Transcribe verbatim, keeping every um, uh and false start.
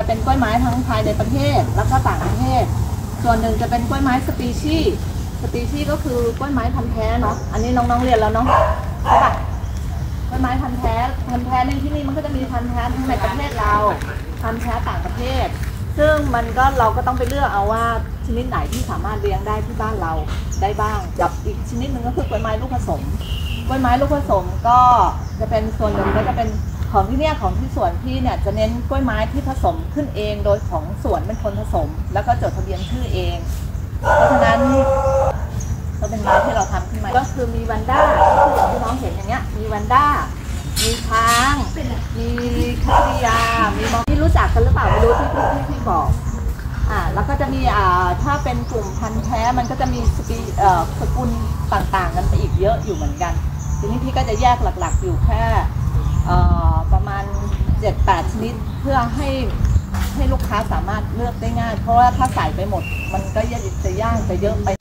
เป็นกล้วยไม้ทั้งภายในประเทศแล้วก็ต่างประเทศส่วนหนึ่งจะเป็นกล้วยไม้สปีชีส์สปีชีส์ก็คือกล้วยไม้พันธุ์แท้เนาะอันนี้น้องๆเรียนแล้วเนาะใช่ปะกล้วยไม้พันธุ์แท้พันธุ์แท้ในที่นี้มันก็จะมีพันธุ์แท้ทั้งในประเทศเราพันธุ์แท้ต่างประเทศซึ่งมันก็เราก็ต้องไปเลือกเอาว่าชนิดไหนที่สามารถเลี้ยงได้ที่บ้านเราได้บ้างกับอีกชนิดหนึ่งก็คือกล้วยไม้ลูกผสมกล้วยไม้ลูกผสมก็จะเป็นส่วนหนึ่งก็จะเป็นของที่เนี่ยของที่สวนพี่เนี่ยจะเน้นกล้วยไม้ที่ผสมขึ้นเองโดยของสวนเป็นคนผสมแล้วก็จดทะเบียนชื่อเองเพราะฉะนั้นก็เป็นไม้ที่เราทำขึ้นมาก็คือมีวันด้าก็คืออย่างที่น้องเห็นอย่างเงี้ยมีวันด้ามีช้างมีคัตริยามีมองที่รู้จักกันหรือเปล่าไม่รู้ที่พี่พี่บอกอ่าแล้วก็จะมีอ่าถ้าเป็นกลุ่มพันธุ์แท้มันก็จะมีสปีเอ่อสกุลต่างๆกันไปอีกเยอะอยู่เหมือนกันทีนี้พี่ก็จะแยกหลักๆอยู่แค่ประมาณ เจ็ดแปด ชนิดเพื่อให้ให้ลูกค้าสามารถเลือกได้ง่ายเพราะว่าถ้าใส่ไปหมดมันก็จะยากจะเยอะไป